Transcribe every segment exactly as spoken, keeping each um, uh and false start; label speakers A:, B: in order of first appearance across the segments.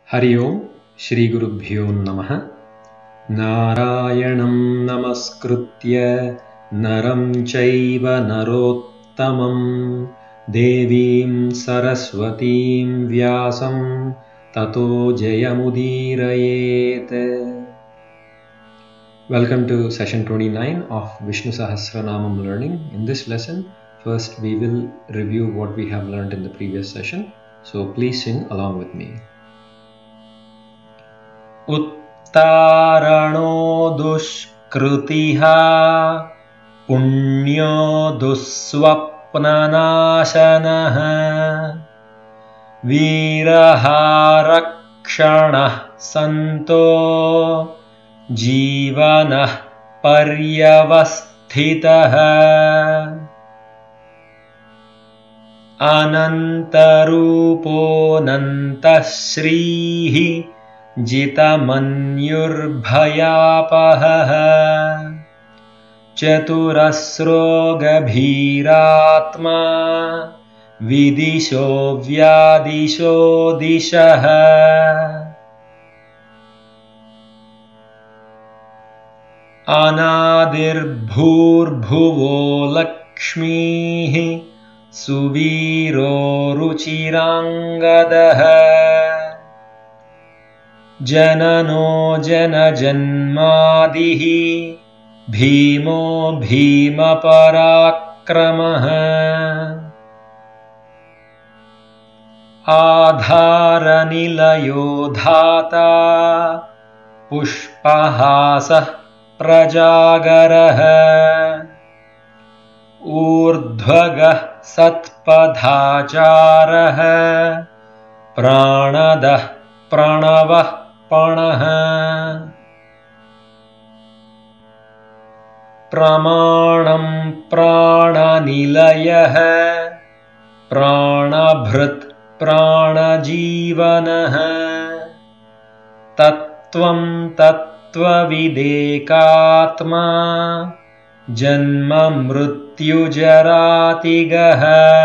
A: हरि ओम श्री गुरुभ्यो नमः। नारायणं नमस्कृत्य नरं चैव नरोत्तमं देवीं सरस्वतीं व्यासं ततो जयमुदीरयेत्। Welcome to session twenty-nine of Vishnu Sahasranamam learning. In this lesson, first we will review what we have learned in the previous session. So please sing along with me. उत्तारणो दुष्कृतिः पुण्यो दुःस्वप्ननाशनः वीरहारक्षणः सन्तो जीवनः पर्यवस्थितः अनन्तरूपोऽनन्तः श्रीः जितमन्युर्भयापहः चतुरस्रो गभीरात्मा विदिशो व्यादिशो दिशः अनादिर्भूर्भुवो लक्ष्मीः सुवीरो रुचिराङ्गदः जननो जनजन्मादिः भीमो भीमपराक्रमः आधारनिलयो धाता पुष्पहासः प्रजागरः ऊर्ध्वगः सत्पथाचारः प्राणदः प्रणवः पणः प्रमाणं प्राणनिलयः प्राणभृत् प्राणजीवनः तत्त्वं तत्त्वविदेकात्मा जन्म मृत्युजरातिगः.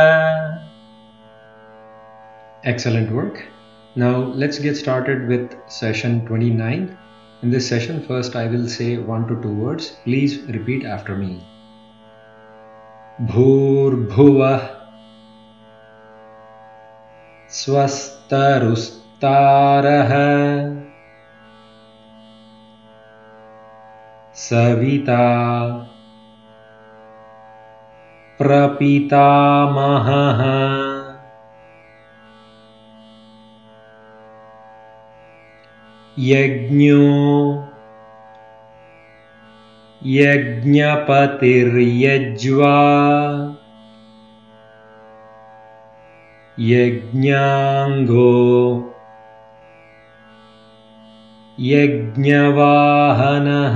A: Excellent work. Now let's get started with session twenty-nine. In this session, first I will say one to two words. Please repeat after me. Bhur-bhuvah Swastarustarah Savita Prapitamahah यज्ञो यज्ञपतिर्यज्वा यज्ञांगो यज्ञवाहनः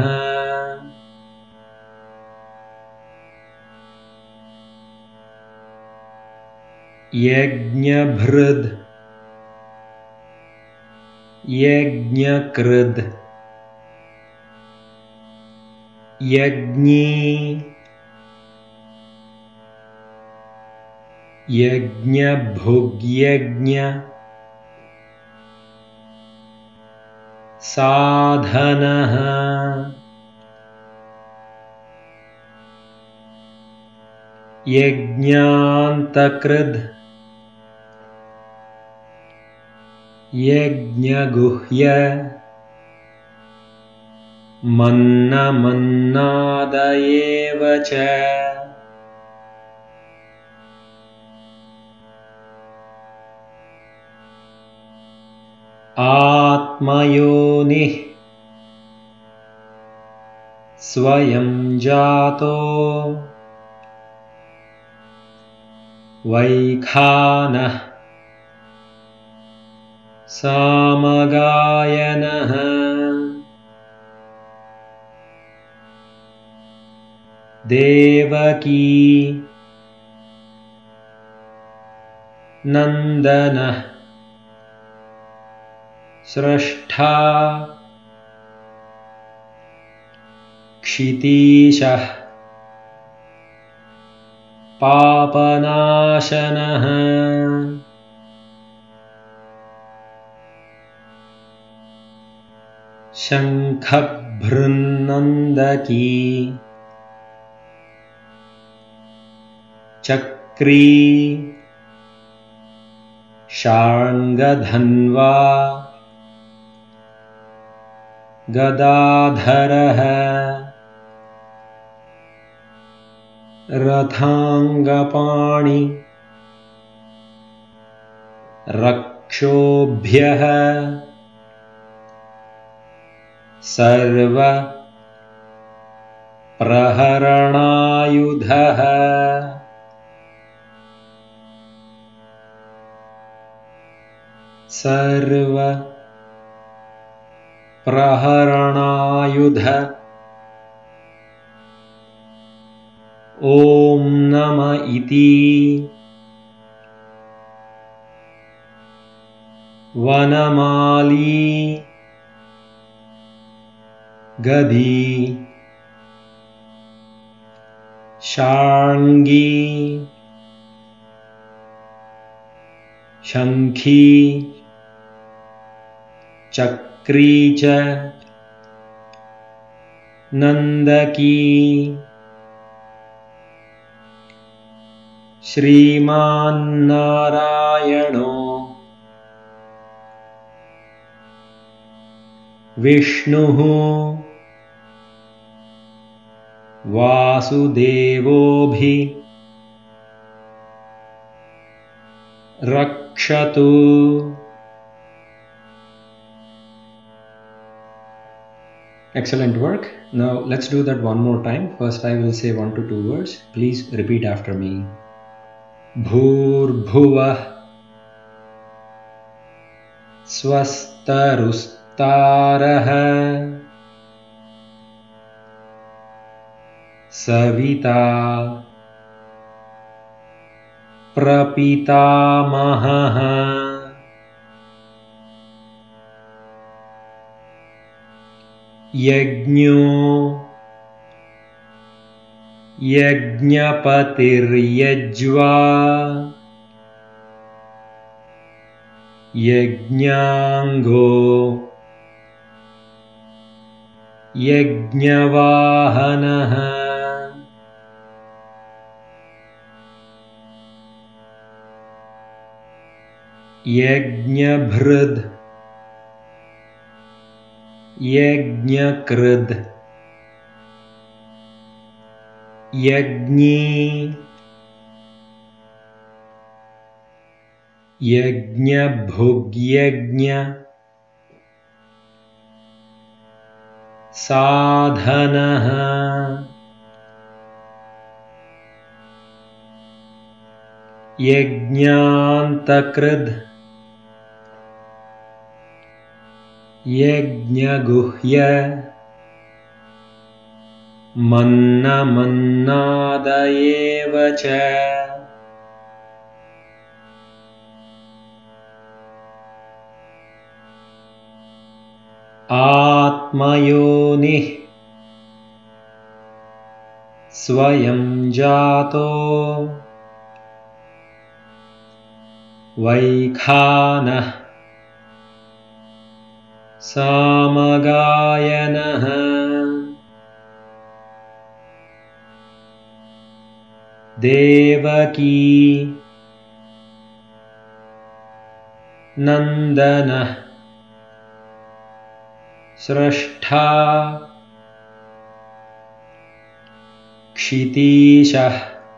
A: यज्ञभृद् यज्ञकृद् यज्ञी यज्ञभुग्यज्ञ साधनः यज्ञान्तकृद् यज्ञगुह्य मन्नमन्नादयेव च आत्मयोनिः स्वयं जातो वैखानः सामगायनः देवकी नन्दनः स्रष्टा क्षितीशः पापनाशनः शंखभृन्नन्दकी चक्री शार्ङ्गधन्वा गदाधरः रथाङ्गपाणि रक्षोभ्यः सर्व प्रहरणायुधः सर्व प्रहरणायुध ॐ नमः इति वनमाली गदी शार्ङ्गी शंखी चक्री च नंदकी श्रीमान्नारायणो विष्णुः वासुदेवोऽभि रक्षतु। Excellent work. Now let's do that one more time. First I will say one to two words. Please repeat after me. Bhurбhuvah स्वस्तारुस्तारः सविता प्रपितामहः यज्ञो यज्ञपतिर्यज्वा यज्ञांगो यज्ञवाहनः यज्ञभृद् यज्ञकृद् यज्ञी यज्ञभुग्यज्ञ साधनः यज्ञान्तकृद् यज्ञगुह्य मन्नमन्नादयेव च आत्मयोनिः स्वयं जातो वैखानः सामगायनः देवकी नंदनः स्रष्टा क्षितीशः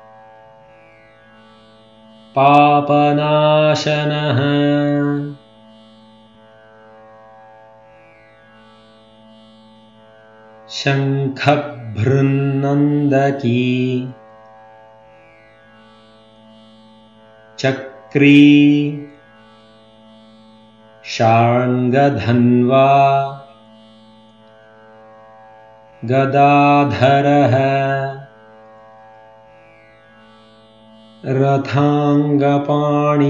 A: पापनाशनः शंखभृन्नन्दकी चक्री शार्ङ्गधन्वा गदाधरः रथाङ्गपाणि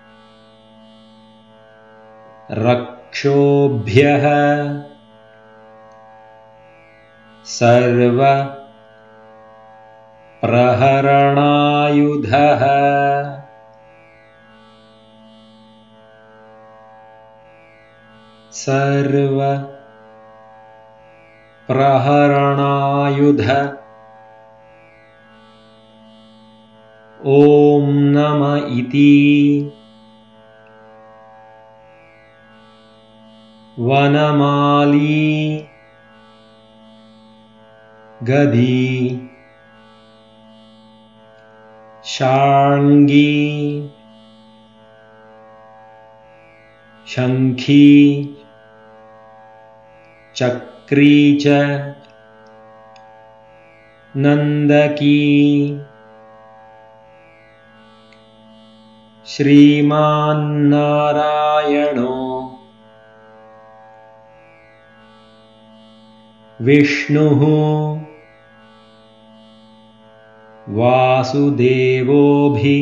A: रक्षोभ्यः सर्व प्रहरणायुधः सर्व प्रहरणायुध ॐ नम इति वनमाली गदी शार्ङ्गी शंखी चक्री च नंदकी श्रीमान्नारायणो विष्णुः वासुदेवोऽभि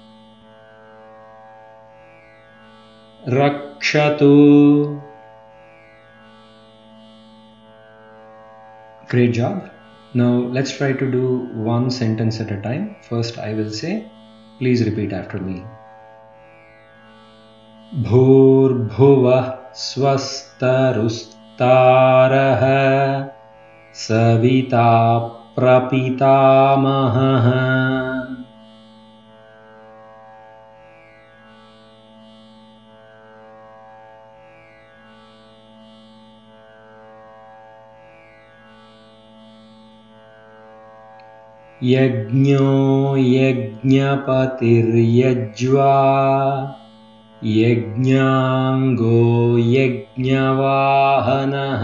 A: रक्षतु। Great job. Now let's try to do one sentence at a time. First I will say, please repeat after me. Bhurbhuvah swastarustarah savita prapitamahah यज्ञो यज्ञपतिर्यज्वा यज्ञांगो यज्ञवाहनः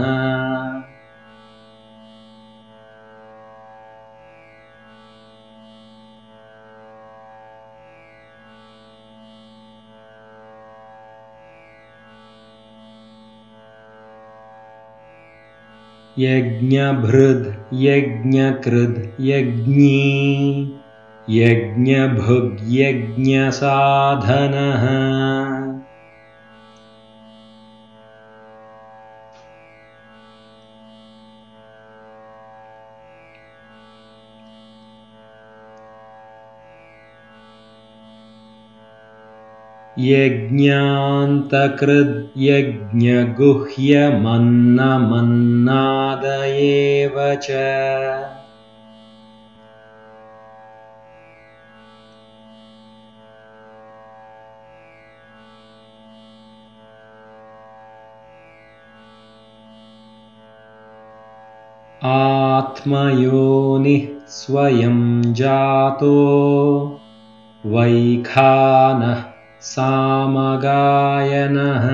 A: यज्ञभृद् यज्ञकृद् यज्ञी यज्ञभुग् यज्ञसाधनः यज्ञान्तकृद् यज्ञगुह्यमन्नमन्नादयेव च आत्मयोनिः स्वयं जातो वैखानः सामगायनः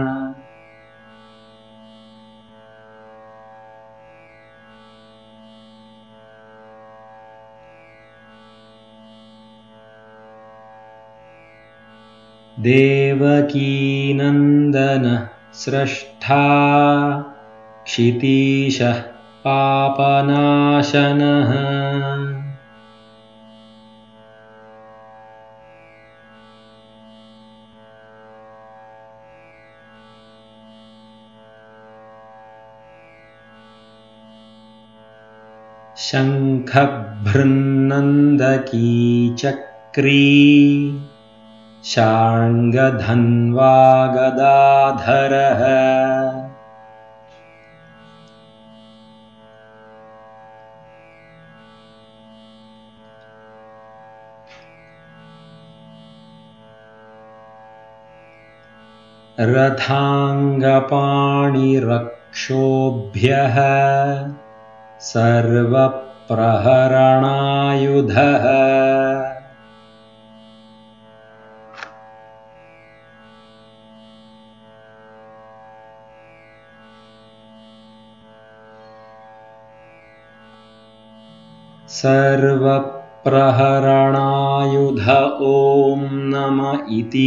A: देवकीनन्दनः स्रष्टा क्षितीशः पापनाशनः शंखभृन्नन्दकी चक्री शार्ङ्गधन्वा गदाधरः रथाङ्गपाणिरक्षोभ्यः सर्वप्रहरणायुधः सर्वप्रहरणायुध ॐ नम इति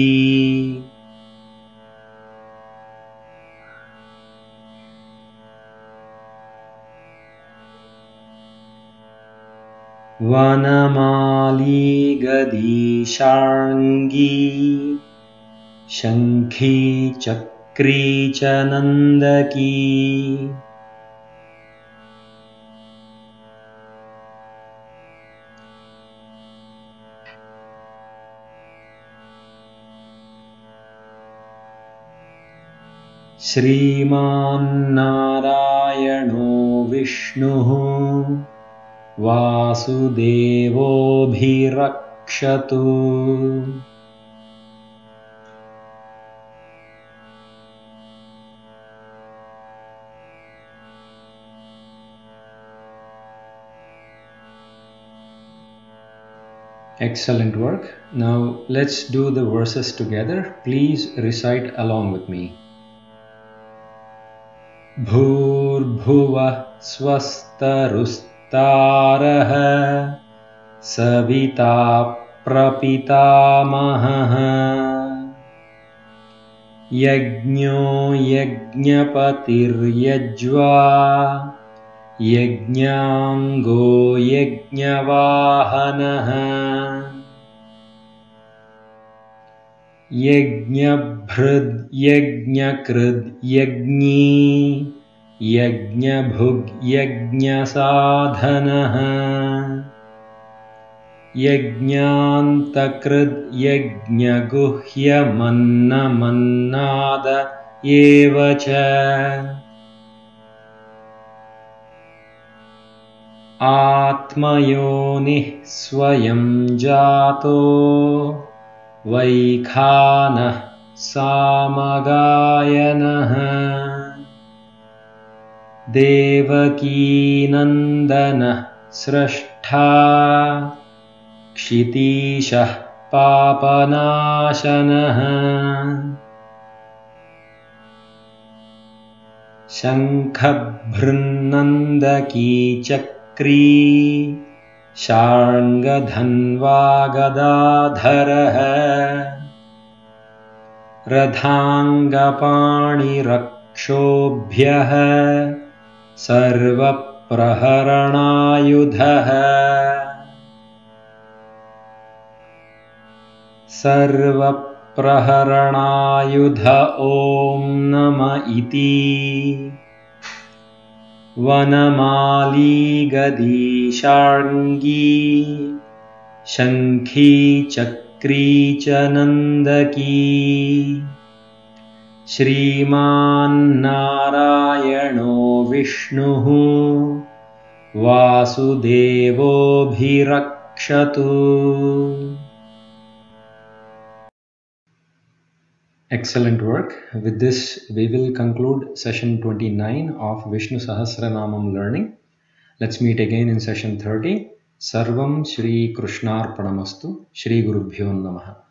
A: वनमाली गदी शार्ङ्गी शंखी चक्री च नंदकी श्रीमान्नारायणो विष्णुः वासुदेवोऽभिरक्षतु। Excellent work. Now let's do the verses together. Please recite along with me. Bhurбhuvah swastarustarah savita prapitamahah yajño yajñapatir-yajva yajñango yajñavahanah yajñabhrud yajñakrud yajñi yajñabhug yajñasadhanah yajñantakrud yajñaguhyamannamannada evacha Atmayonih swayam jato vaikhanah samagayanah devaki nandanah srashtha kshitishah papanashanah shankhabhrnandaki chakri sharngadhanvagadadharah radhangapanirakshobyah sarvapraharanayudhah sarvapraharanayudha om nama iti vanamali gadi sharngi shankhi chakri chanandaki Shriman Narayano Vishnuhu Vasudevobhirakshatu. Excellent work. With this, we will conclude session twenty-nine of Vishnu Sahasranamam learning. Let's meet again in session thirty. Sarvam Shri Krishnarpanamastu. Shri Gurubhyo Namaha.